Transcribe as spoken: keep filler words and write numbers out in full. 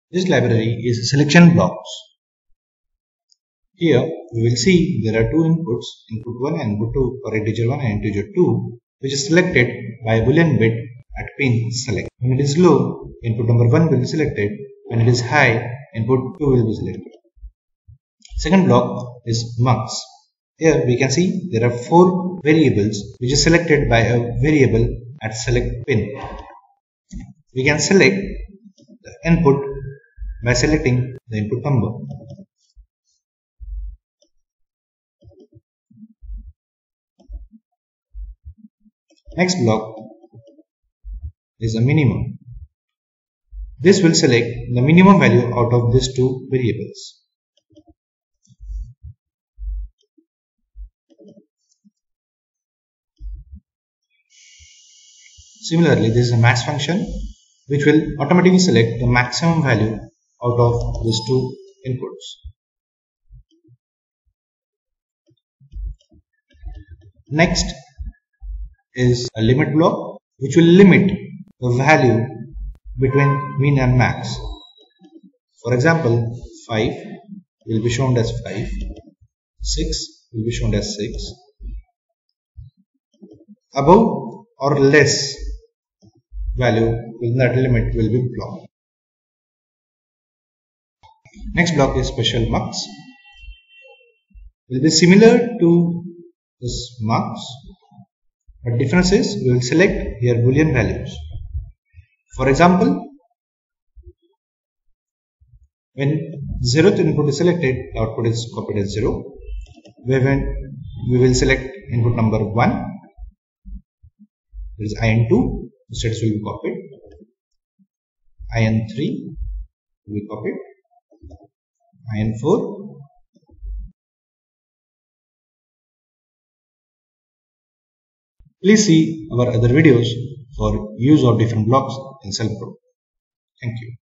This library is selection blocks. Here we will see there are two inputs, input one and input two, or integer one and integer two, which is selected by a boolean bit at pin select. When it is low, input number one will be selected. When it is high, input two will be selected. Second block is mux. Here we can see there are four variables which is selected by a variable at select pin. We can select the input by selecting the input number. Next block is a minimum. This will select the minimum value out of these two variables. Similarly, this is a max function which will automatically select the maximum value out of these two inputs. Next is a limit block which will limit the value between min and max. For example, five will be shown as five, six will be shown as six. Above or less value within that limit will be blocked. Next block is special mux. Will be similar to this mux, but difference is we will select here boolean values. For example, when zeroth input is selected, the output is copied as zero. When we will select input number one, there is I N two, the states will be copied. I N three will be copied. I N four. Please see our other videos for use of different blocks in SelpPro. Thank you.